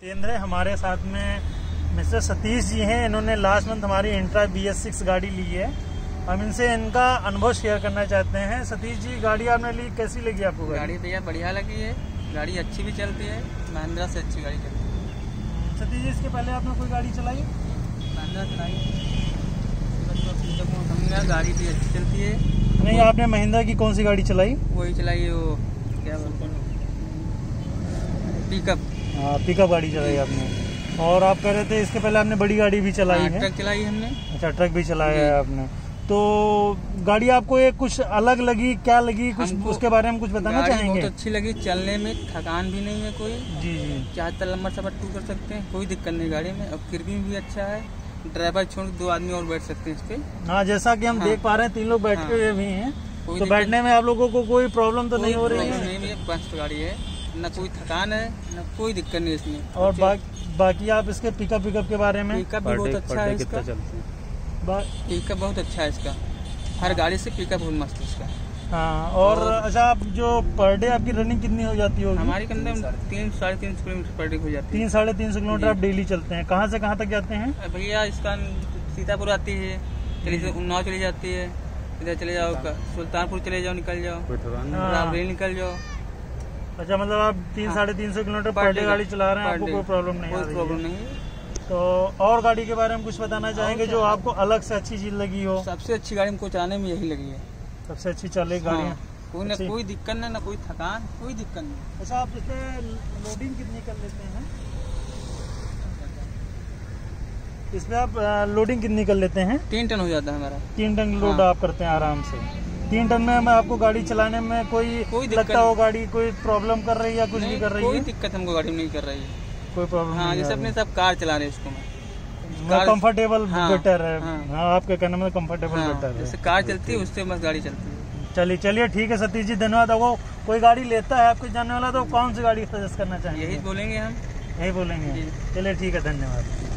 जितेंद्र हमारे साथ में मिस्टर सतीश जी हैं। इन्होंने लास्ट मंथ हमारी इंट्रा BS6 गाड़ी ली है। हम इनसे इनका अनुभव शेयर करना चाहते हैं। सतीश जी, गाड़ी आपने ली, कैसी लगी आपको? गाड़ी भैया बढ़िया लगी है, गाड़ी अच्छी भी चलती है, महिंद्रा से अच्छी गाड़ी चलती है। सतीश जी, इसके पहले आपने कोई गाड़ी चलाई? महिंद्रा चलाई, गाड़ी भी अच्छी चलती है। नहीं, आपने महिंद्रा की कौन सी गाड़ी चलाई? वही चलाई है, वो क्या बोलते हैं, पिकअप। हाँ, पिकअप गाड़ी चलाई आपने। और आप कह रहे थे इसके पहले आपने बड़ी गाड़ी भी चलाई है? ट्रक चलाई हमने। अच्छा, ट्रक भी चलाया है आपने। तो गाड़ी आपको ये कुछ अलग लगी, क्या लगी, कुछ उसके बारे में कुछ बताना चाहेंगे? बहुत अच्छी लगी, चलने में थकान भी नहीं है कोई। जी जी, चाहे लंबा सफर टू कर सकते हैं, कोई दिक्कत नहीं गाड़ी में। और किरबिंग भी अच्छा है, ड्राइवर छोड़ 2 आदमी और बैठ सकते हैं इस पे। हाँ, जैसा कि हम देख पा रहे हैं 3 लोग बैठे हुए भी हैं। तो बैठने में आप लोगों को कोई प्रॉब्लम तो नहीं हो रही है? नहीं, मस्त गाड़ी है, न कोई थकान है, न कोई दिक्कत नहीं इसमें। और बाकी आप इसके पिकअप के बारे में? पिकअप भी बहुत अच्छा है इसका। पिकअप बहुत अच्छा है इसका, हर गाड़ी से पिकअप बहुत मस्त है इसका। हाँ, और अच्छा, आप जो पर डे आपकी रनिंग कितनी हो जाती होगी? हमारी कम 3-3.5 किलोमीटर पर डे हो जाती है। 3-3.5 किलोमीटर आप डेली चलते हैं। कहाँ से कहाँ तक जाते हैं भैया? इसका सीतापुर आती है, उन्नाव चली जाती है, इधर चले जाओ, सुल्तानपुर चले जाओ, निकल जाओ, रावरेल निकल जाओ। अच्छा, मतलब आप 3-3.5 किलोमीटर पर डे गाड़ी चला रहे हैं, आपको कोई प्रॉब्लम नहीं? कोई प्रॉब्लम नहीं। तो और गाड़ी के बारे में कुछ बताना चाहेंगे जो आपको अलग से अच्छी चीज लगी हो? सबसे अच्छी गाड़ी हमको चलाने में यही लगी है, सबसे अच्छी चले गाड़ियाँ। कोई ना कोई दिक्कत नहीं, ना कोई थकान, कोई दिक्कत नहीं। अच्छा, आप इसमें लोडिंग कितनी कर लेते हैं? इसमें आप लोडिंग कितनी कर लेते हैं? 3 टन हो जाता है हमारा। 3 टन लोड आप करते हैं आराम से? 3 टन में आपको गाड़ी चलाने में कोई लगता हो गाड़ी कोई प्रॉब्लम कर रही है या कुछ भी कर रही है? कोई दिक्कत हमको गाड़ी में नहीं कर रही है, कोई प्रॉब्लम? हाँ, जैसे अपने सब कार चला रहे हैं इसको मैं, कंफर्टेबल बेटर है। हाँ, आपके कहने में कंफर्टेबल बेटर है। जैसे कार चलती है उससे मस्त गाड़ी चलती है। चलिए ठीक है सतीश जी, धन्यवाद। वो कोई गाड़ी लेता है आपको जानने वाला तो कौन सी गाड़ी सजेस्ट करना चाहेंगे? यही बोलेंगे हम, यही बोलेंगे। चलिए ठीक है, धन्यवाद।